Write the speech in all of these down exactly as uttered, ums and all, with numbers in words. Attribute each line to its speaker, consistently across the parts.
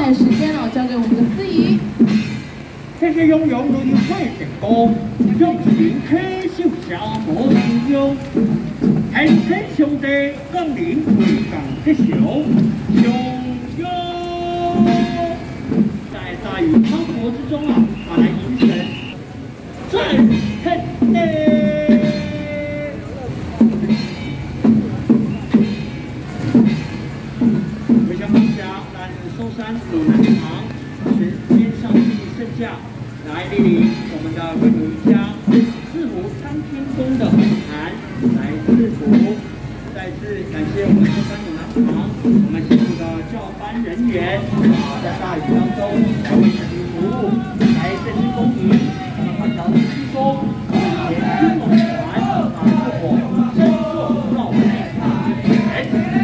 Speaker 1: 的时间哦，交给我们的司仪。
Speaker 2: 这些拥有轮回的歌，用心体受下无自由，天天兄弟降临回港的手，汹涌在大雨磅礴之中啊，把来迎神最恨的。 寿山鲁南堂，时间上帝圣驾来莅临我们的贵母家四湖参天宫的红坛来赐福。再次感谢我们寿山鲁南堂，我们辛苦的教班人员啊，在大雨当中来为神明服务，来振兴公益，我们换条施工，前军龙团把热火身作绕内人。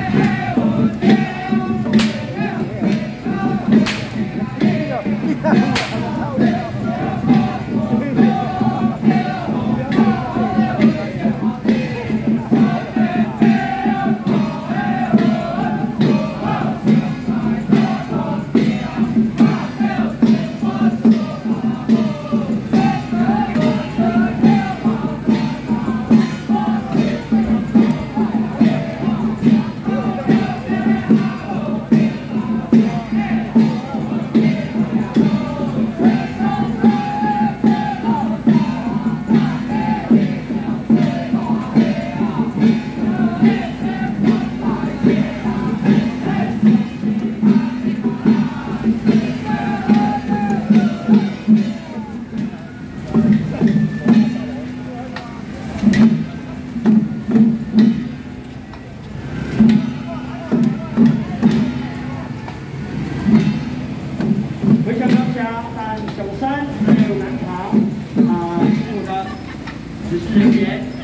Speaker 2: 回乡当家，但首山还有南堂啊，父母的指示人员。